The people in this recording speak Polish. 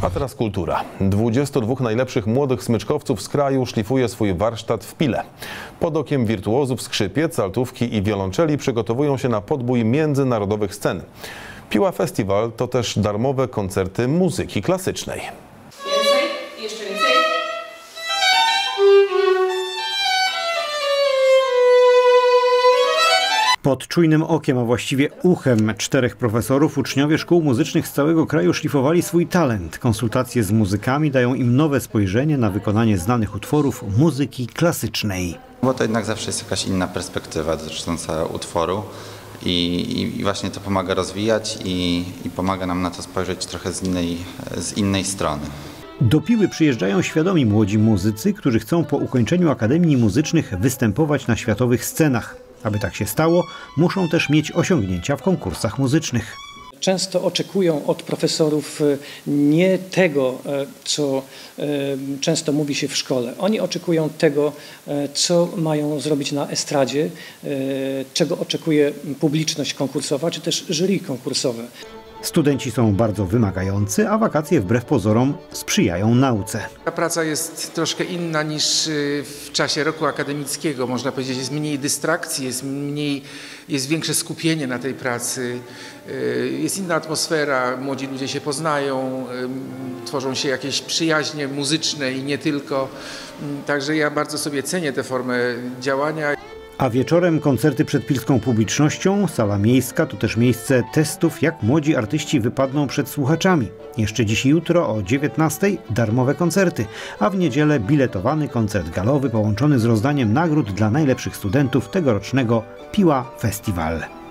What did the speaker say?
A teraz kultura. 22 najlepszych młodych smyczkowców z kraju szlifuje swój warsztat w Pile. Pod okiem wirtuozów skrzypiec, altówki i wiolonczeli przygotowują się na podbój międzynarodowych scen. Piła Festiwal to też darmowe koncerty muzyki klasycznej. Więcej, jeszcze więcej. Pod czujnym okiem, a właściwie uchem 4 profesorów, uczniowie szkół muzycznych z całego kraju szlifowali swój talent. Konsultacje z muzykami dają im nowe spojrzenie na wykonanie znanych utworów muzyki klasycznej. Bo to jednak zawsze jest jakaś inna perspektywa dotycząca utworu i właśnie to pomaga rozwijać i pomaga nam na to spojrzeć trochę z innej strony. Do Piły przyjeżdżają świadomi młodzi muzycy, którzy chcą po ukończeniu akademii muzycznych występować na światowych scenach. Aby tak się stało, muszą też mieć osiągnięcia w konkursach muzycznych. Często oczekują od profesorów nie tego, co często mówi się w szkole. Oni oczekują tego, co mają zrobić na estradzie, czego oczekuje publiczność konkursowa, czy też jury konkursowe. Studenci są bardzo wymagający, a wakacje wbrew pozorom sprzyjają nauce. Ta praca jest troszkę inna niż w czasie roku akademickiego. Można powiedzieć, jest mniej dystrakcji, jest większe skupienie na tej pracy, jest inna atmosfera, młodzi ludzie się poznają, tworzą się jakieś przyjaźnie muzyczne i nie tylko. Także ja bardzo sobie cenię tę formę działania. A wieczorem koncerty przed pilską publicznością. Sala miejska to też miejsce testów, jak młodzi artyści wypadną przed słuchaczami. Jeszcze dziś i jutro o 19:00 darmowe koncerty, a w niedzielę biletowany koncert galowy połączony z rozdaniem nagród dla najlepszych studentów tegorocznego Piła Festiwal.